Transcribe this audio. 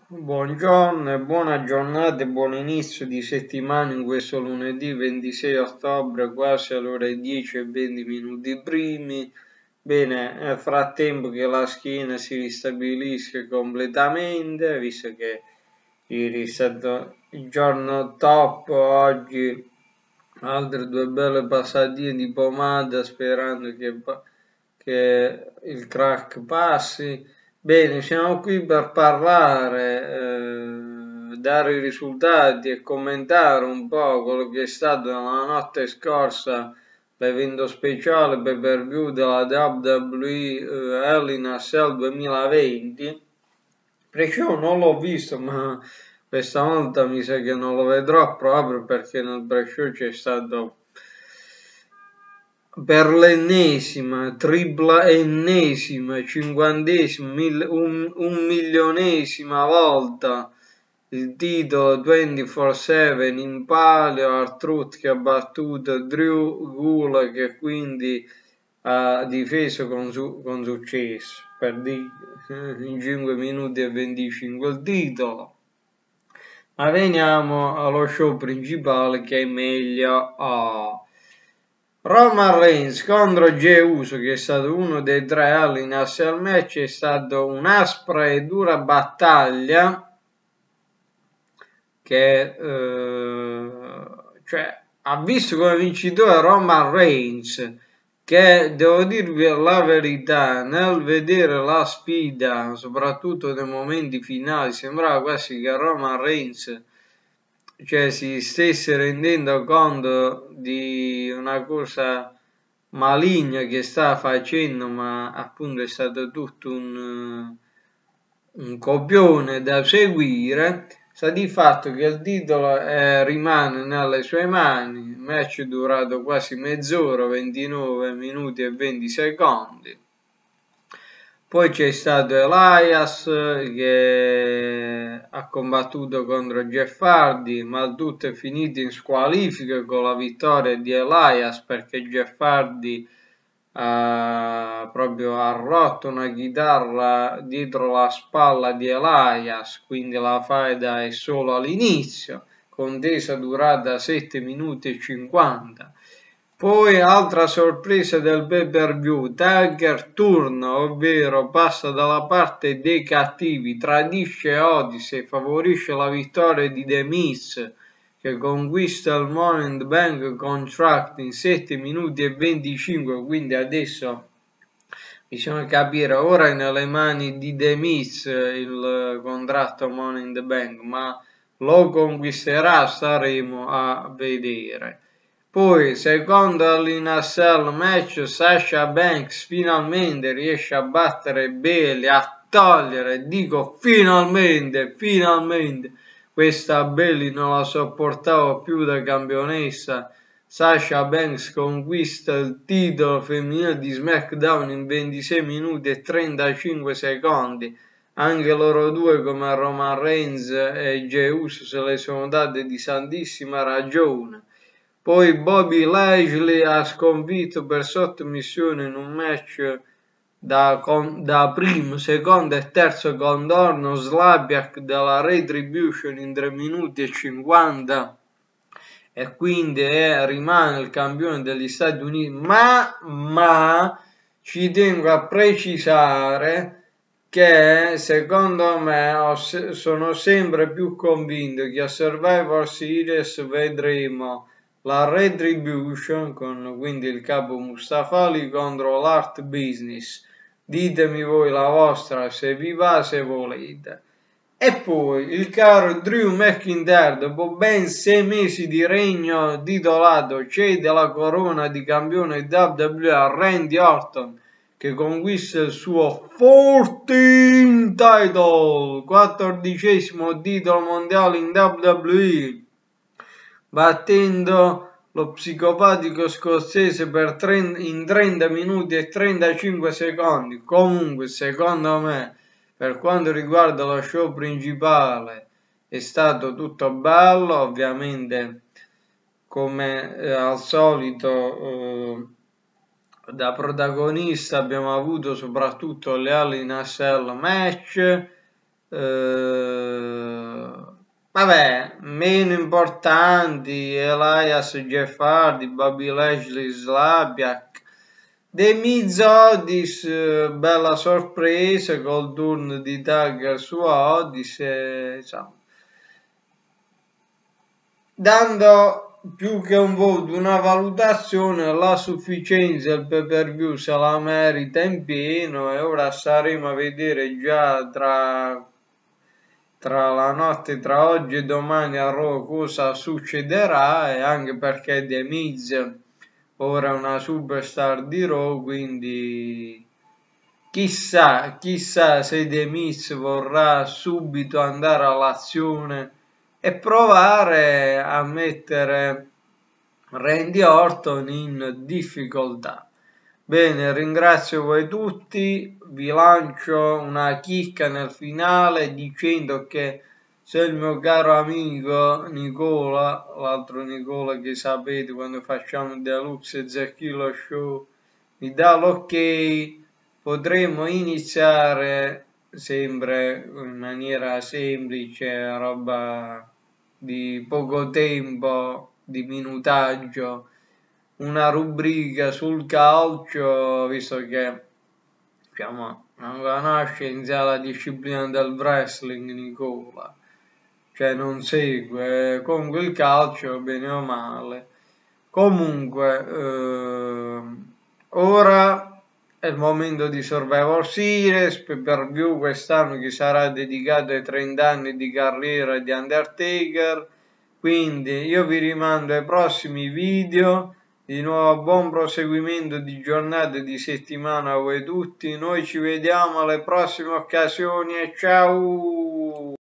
Buongiorno e buona giornata e buon inizio di settimana in questo lunedì 26 ottobre, quasi alle ore 10 e 20 minuti primi. Bene, nel frattempo che la schiena si ristabilisca completamente, visto che ieri è stato il giorno top, oggi altre due belle passatine di pomata sperando che il crack passi. Bene, siamo qui per parlare, dare i risultati e commentare un po' quello che è stato la notte scorsa l'evento speciale pay per view della WWE Hell in a Cell 2020. Pre-show non l'ho visto, ma questa volta mi sa che non lo vedrò proprio perché nel pre-show c'è stato per l'ennesima, tripla ennesima, cinquantesima, un milionesima volta il titolo 24/7 in palio, R-Truth che ha battuto Drew Gulak che quindi ha difeso con successo in 5 minuti e 25 il titolo. Ma veniamo allo show principale che è meglio. Roman Reigns contro Jey Uso, che è stato uno dei tre Hell in a Cell match, è stata un'aspra e dura battaglia che cioè, ha visto come vincitore Roman Reigns, che devo dirvi la verità, nel vedere la sfida, soprattutto nei momenti finali, sembrava quasi che Roman Reigns si stesse rendendo conto di una cosa maligna che sta facendo, ma appunto è stato tutto un copione da seguire. Sta di fatto che il titolo rimane nelle sue mani, il match è durato quasi mezz'ora, 29 minuti e 20 secondi. Poi c'è stato Elias che ha combattuto contro Jeff Hardy, ma il tutto è finito in squalifica con la vittoria di Elias perché Jeff Hardy ha rotto una chitarra dietro la spalla di Elias, quindi la faida è solo all'inizio, contesa durata 7 minuti e 50. Poi altra sorpresa del pay per view, Tiger turna, ovvero passa dalla parte dei cattivi, tradisce Odyssey e favorisce la vittoria di The Miz che conquista il Money in the Bank contract in 7 minuti e 25, quindi adesso bisogna capire, ora è nelle mani di The Miz il contratto Money in the Bank, ma lo conquisterà, staremo a vedere. Poi, secondo all'Inasell match, Sasha Banks finalmente riesce a battere Bayley, a togliere, dico finalmente, questa Bayley non la sopportavo più da campionessa. Sasha Banks conquista il titolo femminile di SmackDown in 26 minuti e 35 secondi. Anche loro due, come Roman Reigns e Jey Uso, se le sono date di santissima ragione. Poi Bobby Lashley ha sconfitto per sottomissione in un match da primo, secondo e terzo contorno Slaviak della Retribution in 3 minuti e 50 e quindi rimane il campione degli Stati Uniti, ma ci tengo a precisare che secondo me sono sempre più convinto che a Survivor Series vedremo la Retribution con quindi il capo Mustafa Ali contro l'Art Business. Ditemi voi la vostra se vi va, se volete. E poi il caro Drew McIntyre, dopo ben 6 mesi di regno titolato, cede la corona di campione WWE a Randy Orton, che conquista il suo 14 title, 14° titolo mondiale in WWE, battendo lo psicopatico scozzese in 30 minuti e 35 secondi. Comunque, secondo me, per quanto riguarda lo show principale, è stato tutto bello, ovviamente come al solito da protagonista abbiamo avuto soprattutto le Hell in a Cell match Vabbè, meno importanti, Elias Jeffardi, Bobby Lashley, Slaviak, The Miz Otis, bella sorpresa col turno di Tiger su Otis, insomma, dando più che un voto, una valutazione, la sufficienza del pay-per-view se la merita in pieno e ora staremo a vedere già tra la notte, tra oggi e domani a Raw cosa succederà e anche perché The Miz ora è una superstar di Raw, quindi chissà se The Miz vorrà subito andare all'azione e provare a mettere Randy Orton in difficoltà. Bene, ringrazio voi tutti, vi lancio una chicca nel finale dicendo che se il mio caro amico Nicola, l'altro Nicola che sapete quando facciamo il Deluxe Zecchino Show, mi dà l'ok, potremo iniziare sempre in maniera semplice, roba di poco tempo, di minutaggio, una rubrica sul calcio, visto che diciamo, non conosce in sé la disciplina del wrestling Nicola, cioè non segue comunque il calcio bene o male. Comunque, ora è il momento di Survivor Series, per view quest'anno che sarà dedicato ai 30 anni di carriera di Undertaker, quindi io vi rimando ai prossimi video. Di nuovo buon proseguimento di giornata e di settimana a voi tutti, noi ci vediamo alle prossime occasioni e ciao!